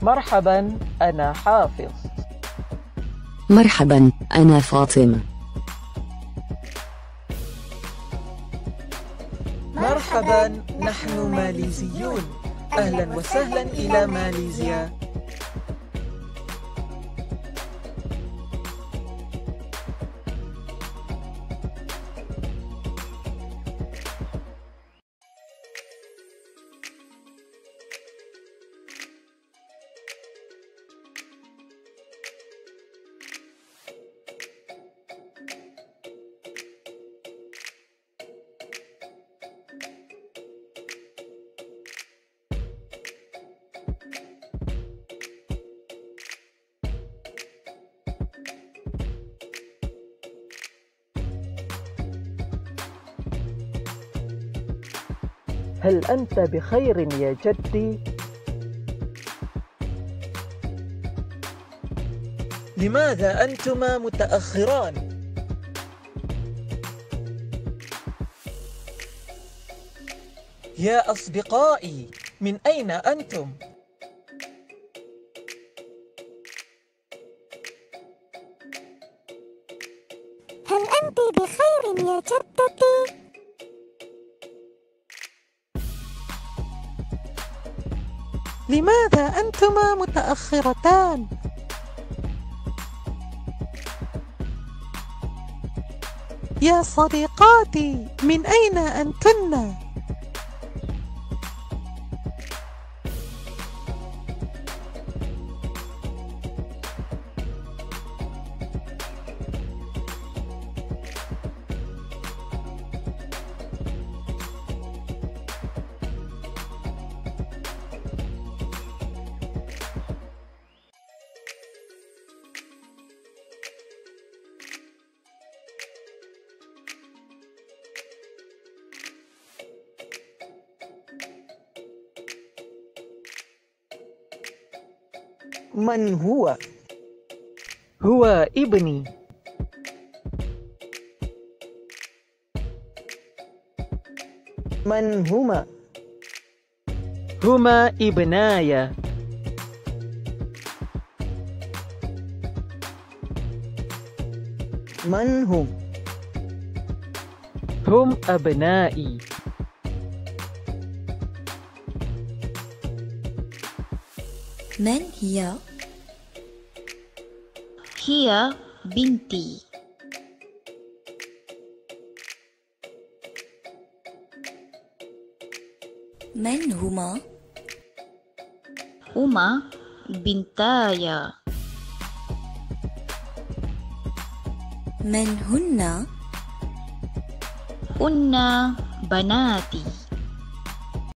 مرحبا، أنا حافظ. مرحبا، أنا فاطمة. مرحبا، نحن ماليزيون. أهلا وسهلا إلى ماليزيا. هل أنت بخير يا جدي؟ لماذا أنتما متأخران؟ يا أصدقائي، من أين أنتم؟ هل أنت بخير يا جدتي؟ لماذا أنتما متأخرتان؟ يا صديقاتي، من أين أنتن؟ من هو؟ هو ابني. من هما؟ هما ابناي. من هم؟ هم أبنائي. من هي؟ هي بنتي. من هما؟ هما بنتاي. من هن؟ هن بناتي.